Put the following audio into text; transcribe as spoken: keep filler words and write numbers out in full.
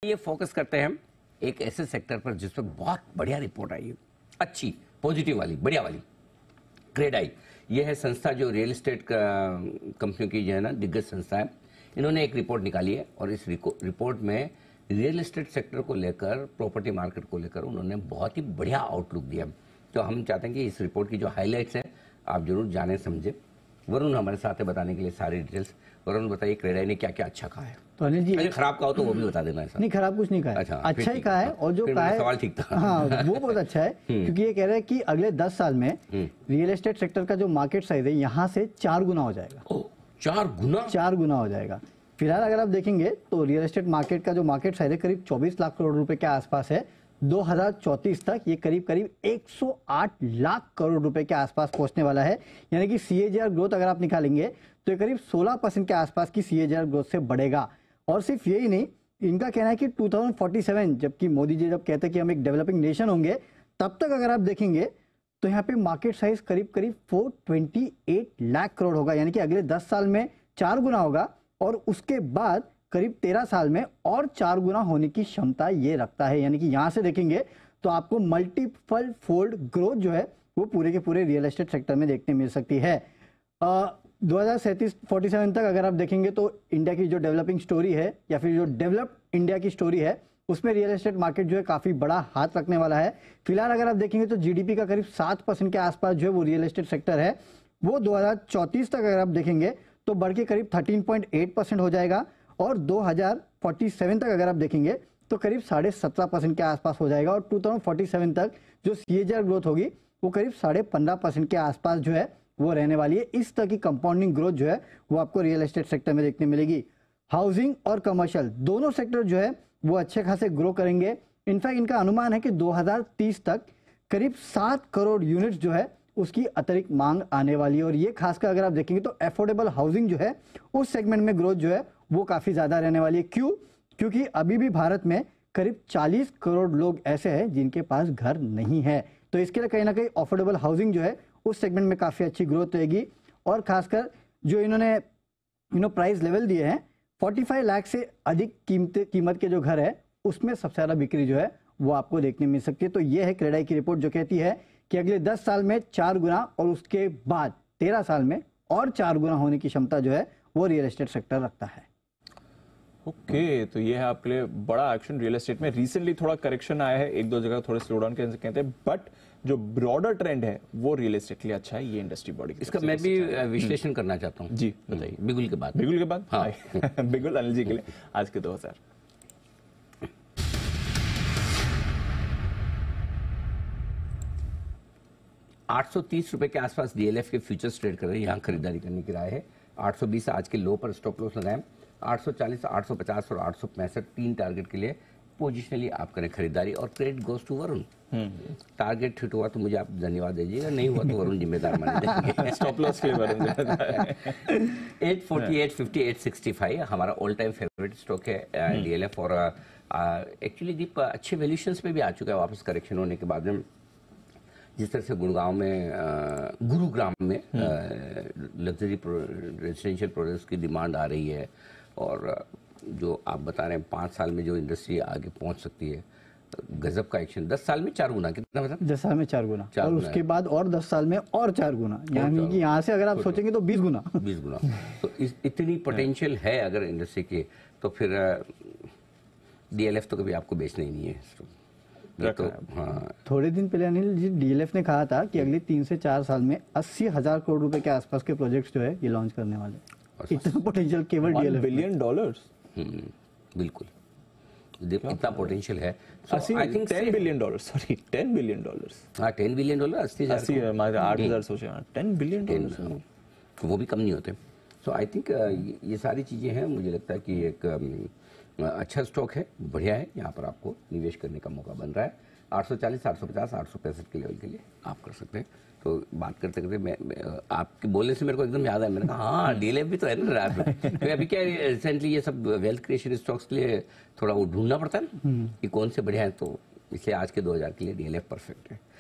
ये फोकस करते हैं एक ऐसे सेक्टर पर जिस पर बहुत बढ़िया रिपोर्ट आई है, अच्छी पॉजिटिव वाली बढ़िया वाली। क्रेडाई ये है संस्था जो रियल एस्टेट कंपनियों की जो है ना दिग्गज संस्था है। इन्होंने एक रिपोर्ट निकाली है और इस रिपोर्ट में रियल एस्टेट सेक्टर को लेकर, प्रॉपर्टी मार्केट को लेकर उन्होंने बहुत ही बढ़िया आउटलुक दिया। तो हम चाहते हैं कि इस रिपोर्ट की जो हाईलाइट्स है आप जरूर जाने समझे। वरुण हमारे साथ है बताने के लिए सारी डिटेल्स। वरुण बताइए क्रेडाई ने क्या क्या अच्छा कहा है। तो अनिल जी अगर खराब कहा हो तो वो भी बता देना है। नहीं, खराब कुछ नहीं कहा है। अच्छा, अच्छा ही कहा है। और जो कहा है सवाल ठीक था। हाँ, वो बहुत अच्छा है क्योंकि ये कह रहा है कि अगले दस साल में रियल एस्टेट सेक्टर का जो मार्केट साइज है यहाँ से चार गुना हो जाएगा। ओ, चार गुना चार गुना हो जाएगा। फिलहाल अगर आप देखेंगे तो रियल एस्टेट मार्केट का जो मार्केट साइज है करीब चौबीस लाख करोड़ रुपए के आसपास है। दो हज़ार चौंतीस तक ये करीब करीब एक सौ आठ लाख करोड़ रुपए के आसपास पहुंचने वाला है। यानी कि सीएजीआर ग्रोथ अगर आप निकालेंगे तो ये करीब सोलह परसेंट के आसपास की सीएजीआर ग्रोथ से बढ़ेगा। और सिर्फ यही नहीं, इनका कहना है कि दो हज़ार सैंतालीस जबकि मोदी जी जब कहते हैं कि हम एक डेवलपिंग नेशन होंगे, तब तक अगर आप देखेंगे तो यहाँ पे मार्केट साइज करीब करीब चार सौ अट्ठाईस लाख करोड़ होगा। यानी कि अगले दस साल में चार गुना होगा और उसके बाद करीब तेरह साल में और चार गुना होने की क्षमता ये रखता है। यानी कि यहाँ से देखेंगे तो आपको मल्टीपल फोल्ड ग्रोथ जो है वो पूरे के पूरे रियल एस्टेट सेक्टर में देखने मिल सकती है। आ, दो हज़ार सैंतीस सैंतालीस तक अगर आप देखेंगे तो इंडिया की जो डेवलपिंग स्टोरी है या फिर जो डेवलप्ड इंडिया की स्टोरी है उसमें रियल एस्टेट मार्केट जो है काफी बड़ा हाथ रखने वाला है। फिलहाल अगर आप देखेंगे तो जीडीपी का करीब सात परसेंट के आसपास जो है वो रियल एस्टेट सेक्टर है, वो दो हज़ार चौंतीस तक अगर आप देखेंगे तो बढ़ के करीब तेरह पॉइंट आठ परसेंट हो जाएगा और दो हज़ार सैंतालीस तक अगर आप देखेंगे तो करीब साढ़े सत्रह परसेंट के आसपास हो जाएगा। और दो हज़ार सैंतालीस तक जो सीएजीआर ग्रोथ होगी वो करीब साढ़े पंद्रह परसेंट के आसपास जो है वो रहने वाली है। इस तरह की कंपाउंडिंग ग्रोथ जो है वो आपको रियल एस्टेट सेक्टर में देखने मिलेगी। हाउसिंग और कमर्शियल दोनों सेक्टर जो है वो अच्छे खासे ग्रो करेंगे। इनफैक्ट इनका अनुमान है कि दो हज़ार तीस तक करीब सात करोड़ यूनिट्स जो है उसकी अतिरिक्त मांग आने वाली है। और ये खासकर अगर आप देखेंगे तो अफोर्डेबल हाउसिंग जो है उस सेगमेंट में ग्रोथ जो है वो काफी ज्यादा रहने वाली है। क्यों? क्योंकि अभी भी भारत में करीब चालीस करोड़ लोग ऐसे हैं जिनके पास घर नहीं है। तो इसके लिए कहीं ना कहीं अफोर्डेबल हाउसिंग जो है उस सेगमेंट में काफी अच्छी ग्रोथ रहेगी। और खासकर जो इन्होंने यू नो प्राइस लेवल दिए हैं पैंतालीस लाख से अधिक कीमत कीमत के जो घर है उसमें सबसे ज्यादा बिक्री जो है वो आपको देखने मिल सकती है। तो ये है क्रेडाई की रिपोर्ट जो कहती है कि अगले दस साल में चार गुना और उसके बाद तेरह साल में और चार गुना होने की क्षमता जो है वो रियल एस्टेट सेक्टर रखता है। ओके okay, तो ये है आपके लिए बड़ा एक्शन रियल एस्टेट में। रिसेंटली थोड़ा करेक्शन आया है, एक दो जगह थोड़े स्लो डाउन कहते हैं, बट जो ब्रॉडर ट्रेंड है वो रियल एस्टेट के लिए अच्छा है। ये इंडस्ट्री बॉडी इसका मैं भी विश्लेषण करना चाहता हूँ। जी बताइए। बिगुल के बाद बिगुल के बाद हाँ बिगुल अनिल जी के लिए आज के दो हजार आठ सौ तीस रुपए के आसपास डीएलएफ के फ्यूचर्स ट्रेड कर रहे हैं। यहाँ खरीदारी करने की राय है। आठ सौ बीस आज के लो पर स्टॉप लॉस लगाएं। आठ सौ चालीस, आठ सौ पचास और आठ सौ पैंसठ तीन टारगेट के लिए पोजिशनली आप करें खरीदारी। और credit goes to Varun. Target hit हुआ तो मुझे आप धन्यवाद दीजिएगा, नहीं हुआ तो वरुण जिम्मेदार मान देंगे। स्टॉप लॉस के लिए वरुण आठ सौ अड़तालीस, पचास, आठ सौ पैंसठ हमारा ऑल टाइम फेवरेट स्टॉक है डीएलएफ। और एक्चुअली दीप अच्छे वैल्यूशंस पे भी आ चुका है वापस करेक्शन होने के बाद में। जिस तरह से गुड़गांव में, गुरुग्राम में लग्जरी रेजिडेंशियल प्रोडक्ट्स की डिमांड आ रही है और जो आप बता रहे हैं पाँच साल में जो इंडस्ट्री आगे पहुंच सकती है, गजब का एक्शन। दस साल में चार गुना, कितना बता? दस साल में चार गुना चार और गुना उसके बाद और दस साल में और चार गुना, यानी कि यहाँ से अगर आप सोचेंगे तो बीस गुना बीस गुना तो इस, इतनी पोटेंशियल है अगर इंडस्ट्री की, तो फिर डीएलएफ तो कभी आपको बेचना ही नहीं है। तो हाँ, थोड़े दिन पहले अनिल जी डीएलएफ ने कहा था कि अगले तीन से चार साल में अस्सी हजार करोड़ रुपए के आसपास के प्रोजेक्ट्स जो है ये लॉन्च करने वाले। इतना पोटेंशियल केवल डीएलएफ बिलियन डॉलर्स। बिल्कुल इतना पोटेंशियल है। I think ten billion dollar sorry ten billion dollars हाँ टेन बिलियन डॉलर अस्सी अस्सी आठ हजार सोचे टेन बिलियन डॉलर वो भी कम नहीं होते। सो आई थिंक ये सारी चीजें हैं। मुझे लगता है कि एक अच्छा स्टॉक है, बढ़िया है, यहाँ पर आपको निवेश करने का मौका बन रहा है। आठ सौ चालीस, आठ सौ पचास, आठ सौ पैंसठ के लेवल के लिए आप कर सकते हैं। तो बात करते करते मैं, मैं आपके बोलने से मेरे को एकदम याद आया, मैंने कहा हाँ डीएलएफ भी तो है ना रात में। तो अभी क्या रिसेंटली ये सब वेल्थ क्रिएशन स्टॉक्स के लिए थोड़ा वो ढूंढना पड़ता है ना कि कौन से बढ़िया है, तो इसलिए आज के दो हज़ार के लिए डीएलएफ परफेक्ट है।